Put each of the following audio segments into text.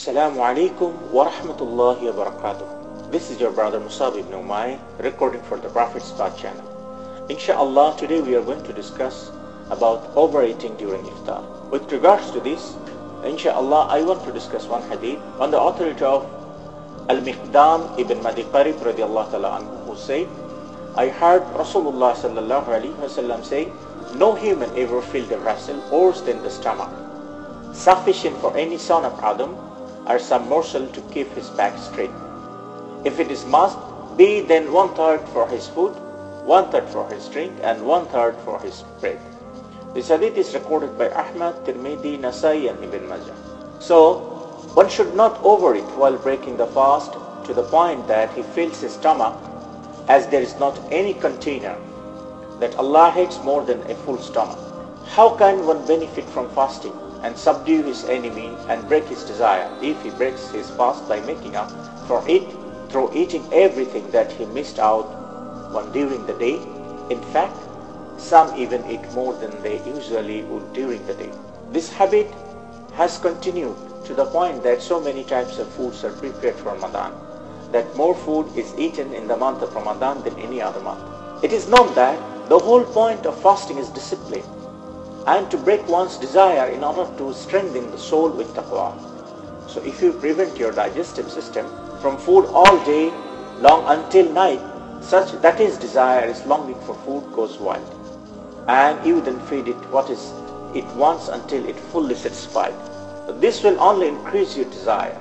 Assalamu alaikum wa rahmatullahi wa barakatuh. This is your brother Musab ibn Umayr recording for the Prophet's Path channel. Inshallah, today we are going to discuss about overeating during iftar. With regards to this, inshallah, I want to discuss one hadith on the authority of Al-Miqdam ibn Madi Qarib radiallahu ta'ala anhu, who said, I heard Rasulullah sallallahu alaihi wasallam say, no human ever filled a vessel worse than the stomach, sufficient for any son of Adam or some morsel to keep his back straight. If it is must be, then 1/3 for his food, 1/3 for his drink, and 1/3 for his bread. This hadith is recorded by Ahmad, Tirmidhi, Nasai, and Ibn Majah. So, one should not overeat while breaking the fast to the point that he fills his stomach, as there is not any container that Allah hates more than a full stomach. How can one benefit from fasting and subdue his enemy and break his desire if he breaks his fast by making up for it through eating everything that he missed out on during the day? In fact, some even eat more than they usually would during the day. This habit has continued to the point that so many types of foods are prepared for Ramadan that more food is eaten in the month of Ramadan than any other month. It is known that the whole point of fasting is discipline and to break one's desire in order to strengthen the soul with taqwa. So if you prevent your digestive system from food all day long until night, such that his desire is longing for food goes wild, and you then feed it what is it wants until it fully satisfied. This will only increase your desire,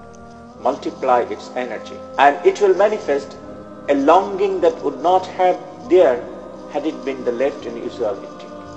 multiply its energy, and it will manifest a longing that would not have there had it been the left and usual eating.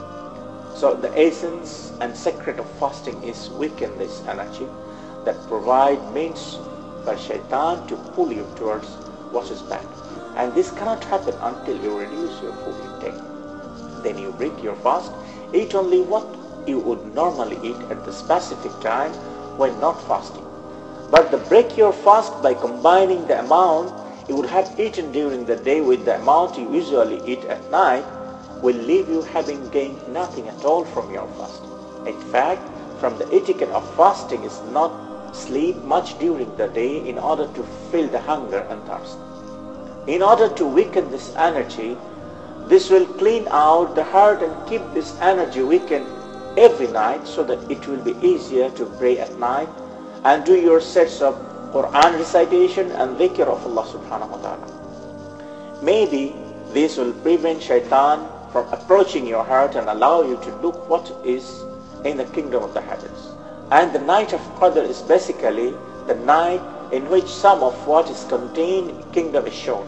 So the essence and secret of fasting is weaken this energy that provide means for shaitan to pull you towards what is bad. And this cannot happen until you reduce your food intake. Then you break your fast, eat only what you would normally eat at the specific time when not fasting. But the break your fast by combining the amount you would have eaten during the day with the amount you usually eat at night will leave you having gained nothing at all from your fast. In fact, from the etiquette of fasting is not sleep much during the day in order to fill the hunger and thirst. In order to weaken this energy, this will clean out the heart and keep this energy weakened every night so that it will be easier to pray at night and do your sets of Quran recitation and dhikr of Allah subhanahu wa ta'ala. Maybe this will prevent shaitan from approaching your heart and allow you to look what is in the kingdom of the heavens. And the night of Qadr is basically the night in which some of what is contained in the kingdom is shown.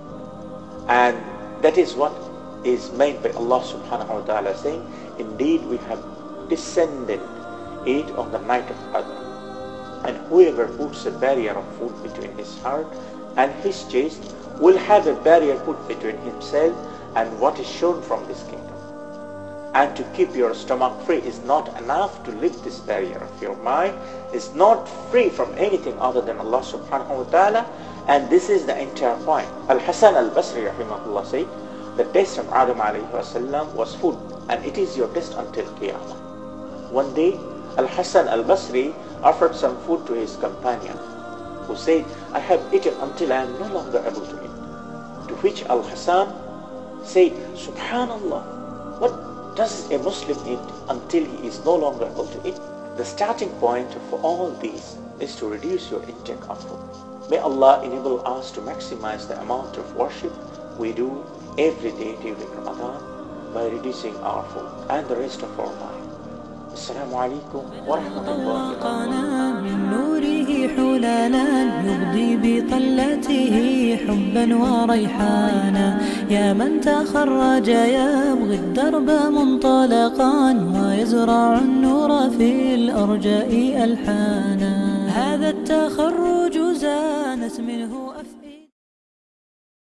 And that is what is made by Allah subhanahu wa ta'ala saying, indeed we have descended it on the night of Qadr. And whoever puts a barrier of food between his heart and his chest will have a barrier put between himself and what is shown from this kingdom. And to keep your stomach free is not enough to lift this barrier of your mind. Is not free from anything other than Allah subhanahu wa ta'ala, and this is the entire point. Al-Hasan al-Basri rahimahullah said, the test of Adam alayhi wasallam was food, and it is your test until Qiyamah. One day, Al-Hasan al-Basri offered some food to his companion, who said, I have eaten until I am no longer able to eat. To which Al-Hasan said, Subhanallah, what does a Muslim eat until he is no longer able to eat? The starting point of all these is to reduce your intake of food. May Allah enable us to maximize the amount of worship we do every day during Ramadan by reducing our food and the rest of our life. Assalamu alaikum wa rahmatullahi wa barakatuh. يا من تخرج يبغي الدرب منطلقا ويزرع النور في الأرجاء ألحانا. هذا التخرج زانت منه